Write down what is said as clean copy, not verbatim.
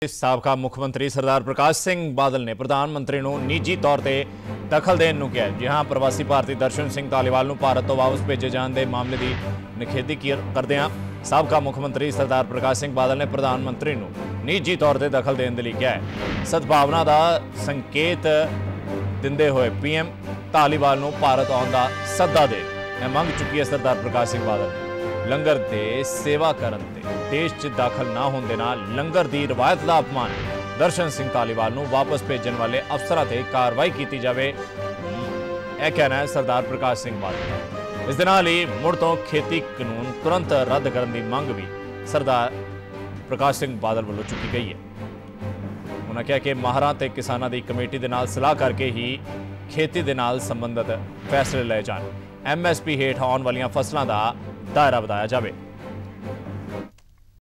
साबका मुख्यमंत्री सरदार प्रकाश सिंह बादल ने प्रधानमंत्री ਨੂੰ ਨਿੱਜੀ ਤੌਰ ਤੇ ਦਖਲ ਦੇਣ ਨੂੰ ਕਿਹਾ। ਜੀ ਹਾਂ, ਪ੍ਰਵਾਸੀ ਭਾਰਤੀ ਦਰਸ਼ਨ ਸਿੰਘ ਧਾਲੀਵਾਲ ਨੂੰ ਭਾਰਤ ਤੋਂ ਵਾਪਸ ਭੇਜੇ ਜਾਣ ਦੇ ਮਾਮਲੇ ਦੀ ਨਿਖੇਧੀ ਕਰਦਿਆਂ ਸਾਬਕਾ ਮੁੱਖਮੰਤਰੀ ਸਰਦਾਰ ਪ੍ਰਕਾਸ਼ ਸਿੰਘ ਬਾਦਲ ਨੇ ਪ੍ਰਧਾਨਮੰਤਰੀ ਨੂੰ ਨਿੱਜੀ ਤੌਰ ਤੇ ਦਖਲ ਦੇਣ ਦੇ ਲਈ ਕਿਹਾ ਹੈ। ਸਦਭਾਵਨਾ ਦਾ ਸੰਕੇਤ ਦਿੰਦੇ ਹੋਏ ਪੀਐਮ ਧਾਲੀਵਾਲ ਨੂੰ ਭਾਰਤ ਆਉਣ ਦਾ ਸੱਦਾ ਦੇ ਮੰਗ ਚੁੱਕੀ ਹੈ। ਸਰਦਾਰ ਪ੍ਰਕਾਸ਼ ਸਿੰਘ ਬਾਦਲ ਲੰਗਰ ਦੇ सेवा करन ते देश च दाखिल ना होने दे नाल लंगर दी रवायत का अपमान दर्शन सिंह धालीवाल नूं वापस भेजण वाले अफसरां ते कार्रवाई की जाए, यह कहना है सरदार प्रकाश सिंह बादल का। इस दे नाल ही मुड़ तो खेती कानून तुरंत रद्द करने की मंग भी सरदार प्रकाश सिंह बादल वालों चुकी गई है। उन्होंने कहा कि माहरां ते किसानां दी कमेटी दे नाल सलाह करके ही खेती दे नाल संबंधित फैसले लए जाण, MSP हेठ आउण वालियां फसलां दा दायरा वधाया जाए।